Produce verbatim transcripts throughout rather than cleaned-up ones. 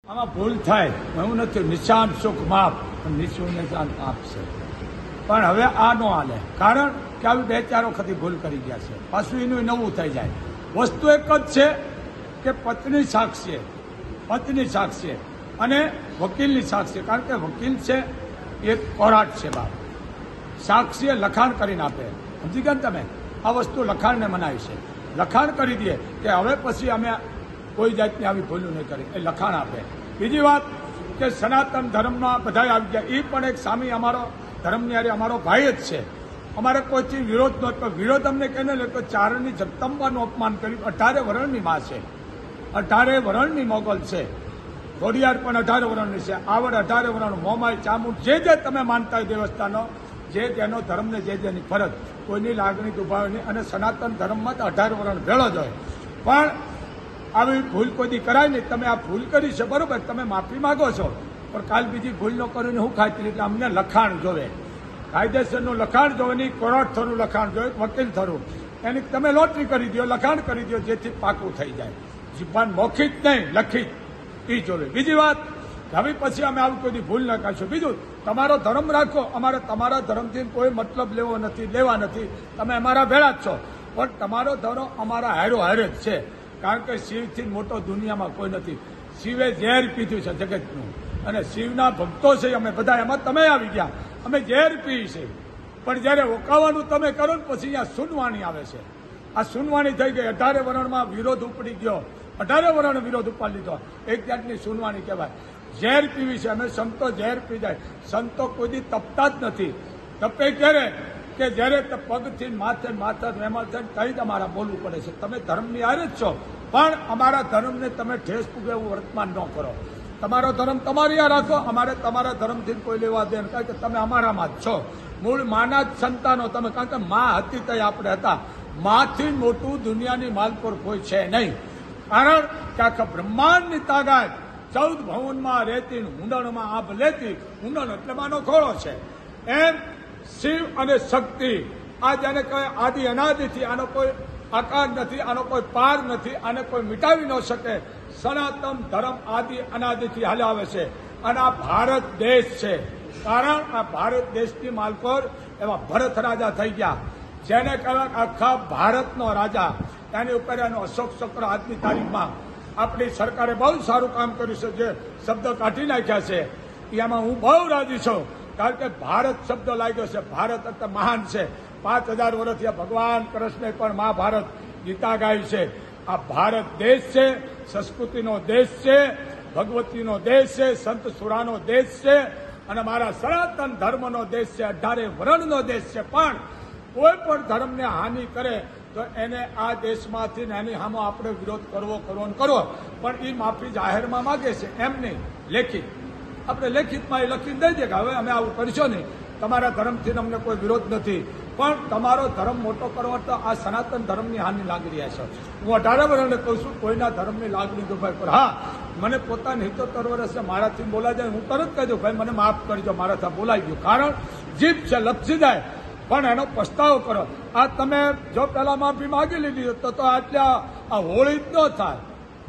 આમાં ભૂલ થાય એવું નથી. નિશાન સુખ માપ, નિશું નિશાન પાપ છે. પણ હવે આ ન હાલે, કારણ કે આવી બે ચાર વખત ભૂલ કરી ગયા છે. પાછું એનું નવું થઈ જાય. વસ્તુ એક જ છે કે પત્ની સાક્ષી, પત્ની સાક્ષી અને વકીલની સાક્ષી. કારણ કે વકીલ છે એ કોરાટ છે બાપ, સાક્ષીએ લખાણ કરીને આપે. સમજી ગયા ને તમે? આ વસ્તુ લખાણને મનાવી છે. લખાણ કરી દે કે હવે પછી અમે કોઈ જાતની આવી ભૂલું નહીં કરી, એ લખાણ આપે. બીજી વાત કે સનાતન ધર્મમાં બધા આવી ગયા, એ પણ એક સામી અમારો ધર્મની હારે અમારો ભાઈ જ છે. અમારે કોઈથી વિરોધ નહોતો. વિરોધ અમને કહીને લોકો ચારણની જગદંબાનું અપમાન કર્યું. અઢારે વરણની માં છે, અઢારે વરણની મોગલ છે. ઘોડિયાર પણ અઢારે વરણની છે. આવડ અઢારે વરણ, મોમાઈ, ચામુંડ, જે જે તમે માનતા હોય દેવસ્થાનો, જે તેનો ધર્મને જે જેની ફરજ, કોઈની લાગણી દુભાવે નહીં. અને સનાતન ધર્મમાં તો અઢાર વરણ ભેળો જ હોય. પણ આવી ભૂલ કોઈ કરાય નહીં. તમે આ ભૂલ કરી છે બરોબર, તમે માફી માગો છો, પણ કાલ બીજી ભૂલ ન કરીને હું ખાતી. એટલે અમને લખાણ જોવે, કાયદેસરનું લખાણ જોવે નહીં. કોર્ટ થરું લખાણ જોવે, વકીલ થરું. એની તમે લોટરી કરી દો, લખાણ કરી દો, જેથી પાકું થઈ જાય. જીવન મૌખિક નહીં, લખિત એ જોવે. બીજી વાત, હવે પછી અમે આવું કોઈ ભૂલ ન કરશું. બીજું, તમારો ધર્મ રાખો, અમારે તમારા ધર્મથી કોઈ મતલબ લેવો નથી, લેવા નથી. તમે અમારા ભેળા જ છો, પણ તમારો ધર્મ અમારા હારો હારે જ છે. કારણ કે શિવથી મોટો દુનિયામાં કોઈ નથી. શિવે ઝેર પીધું છે જગતનું, અને શિવના ભક્તો છે અમે બધા. એમાં તમે આવી ગયા, અમે ઝેર પી છે. પણ જયારે ઓકાવાનું તમે કરો ને પછી અહીંયા સુનવાણી આવે છે. આ સુનવાણી થઈ ગઈ. અઢારે વરણમાં વિરોધ ઉપડી ગયો, અઢારે વરણ વિરોધ ઉપાડી લીધો. એક જાતની સુનવાણી કહેવાય. ઝેર પીવી છે અમે. સંતો ઝેર પી જાય. સંતો કોઈ દી તપતા જ નથી. તપે ક્યારે કે જયારે પગથી માથે માથા વેમાં થાય કઈ તમારા બોલવું પડે છે. તમે ધર્મની હારે જ છો, પણ અમારા ધર્મને તમે ઠેસ પૂગે એવું વર્તમાન ન કરો. તમારો ધર્મ તમારી આ રાખો, અમારે તમારા ધર્મથી કોઈ લેવા દે. કારણ કે તમે અમારામાં જ છો. મૂળ માના જ સંતાનો તમે. કારણ કે મા હતી તઈ આપણે હતા. માથી મોટું દુનિયાની માલ પર કોઈ છે નહીં. કારણ કે આખા બ્રહ્માંડની તાકાત ચૌદ ભવનમાં રહેતી, ઊંડણમાં આભ લેતી. ઊંડણ એટલે માનો ખોળો છે. એમ શિવ અને શક્તિ, આ જેને કહે આદિ અનાદિથી, આનો કોઈ આકાર નથી, આનો કોઈ પાર નથી, આને કોઈ મિટાવી ન શકે. સનાતન ધર્મ આદિ અનાદિથી હલાવે છે. અને આ ભારત દેશ છે. કારણ આ ભારત દેશની માલકોર એવા ભરત રાજા થઈ ગયા, જેને કહેવાય આખા ભારતનો રાજા. એની ઉપર એનો અશોક ચક્ર આજની તારીખમાં આપણી સરકારે બહુ સારું કામ કર્યું છે. જે શબ્દ કાઢી નાખ્યા છે એમાં હું બહુ રાજી છું. કારણ કે ભારત શબ્દ લાગ્યો છે. ભારત એટલે મહાન છે. પાંચ હજાર વર્ષથી ભગવાન કૃષ્ણે પણ મહાભારત ગીતા ગાઈ છે. આ ભારત દેશ છે, સંસ્કૃતિનો દેશ છે, ભગવતીનો દેશ છે, સંત સુરાનો દેશ છે, અને મારા સનાતન ધર્મનો દેશ છે, અઢારે વરણનો દેશ છે. પણ કોઈ પણ ધર્મને હાનિ કરે તો એને આ દેશમાંથી એની સામે આપણે વિરોધ કરવો કરવો ને કરવો. પણ એ માફી જાહેરમાં માગે છે, એમ નહીં, લેખિત. આપણે લેખિતમાં એ લખીને દઈ દે કે હવે અમે આવું કરશો નહીં, તમારા ધર્મથી અમને કોઈ વિરોધ નથી. પણ તમારો ધર્મ મોટો કરવા તો આ સનાતન ધર્મની હાનિ લાગી રહ્યા છે. હું અઢારે વર્ષને કહું છું, કોઈના ધર્મની લાગણી દુભાઈ પર. હા, મને પોતાની હિતોતેર વર્ષે મારાથી બોલાઈ જાય, હું તરત કહી દઉં ભાઈ મને માફ કરજો, મારાથી બોલાઈ ગયું. કારણ જીભ છે, લપસી જાય, પણ એનો પસ્તાવો કરો. આ તમે જો પેલા માફી માગી લીધી તો તો આટલે આ હોળી જ ન થાય.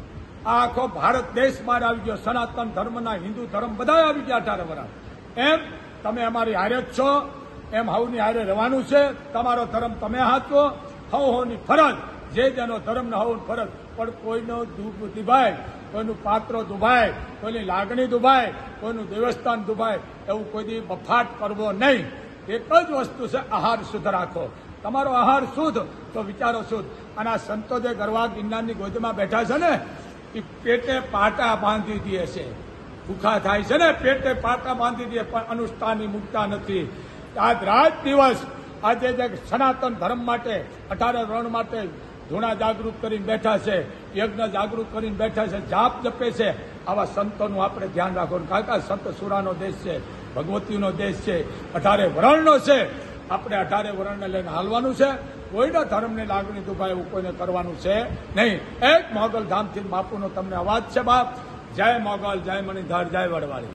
આ આખો ભારત દેશ બહાર આવી ગયો. સનાતન ધર્મના, હિન્દુ ધર્મ બધા આવી ગયા અઢારે વર્ષ. એમ તમે અમારી હારે જ છો, એમ હવની હારે રહેવાનું છે. તમારો ધર્મ તમે હાચવો, હવ હોની ફરજ, જે જેનો ધર્મ ને હવની ફરજ. પણ કોઈનો દુઃખ દુભાય, કોઈનું પાત્ર દુભાય, કોઈની લાગણી દુભાય, કોઈનું દેવસ્થાન દુભાય, એવું કોઈ દી બફાટ કરવો નહીં. એક જ વસ્તુ છે, આહાર શુદ્ધ રાખો. તમારો આહાર શુદ્ધ તો વિચારો શુદ્ધ. અને આ સંતો જે ગરવા ગિરનારની ગોદમાં બેઠા છે ને, એ પેટે પાટા બાંધી દે છે. ભૂખા થાય છે ને, પેટે પાટા બાંધી દે, પણ અનુષ્ઠાની મુકતા નથી. આજ રાત દિવસ આજે જે સનાતન ધર્મ માટે, અઢારે વરણ માટે ધૂણા જાગૃત કરીને બેઠા છે, યજ્ઞ જાગૃત કરીને બેઠા છે, જાપ જપે છે. આવા સંતોનું આપણે ધ્યાન રાખવાનું. કારણ કે સંત સુરાનો દેશ છે, ભગવતીનો દેશ છે, અઢારે વરણનો છે. આપણે અઢારે વરણને લઈને હાલવાનું છે. કોઈના ધર્મની લાગણી દુભાય એવું કોઈને કરવાનું છે નહીં. એક મોગલ ધામથી બાપુનો તમને અવાજ છે બાપ. જય મોગલ, જય મણિધર, જય વડવાળી.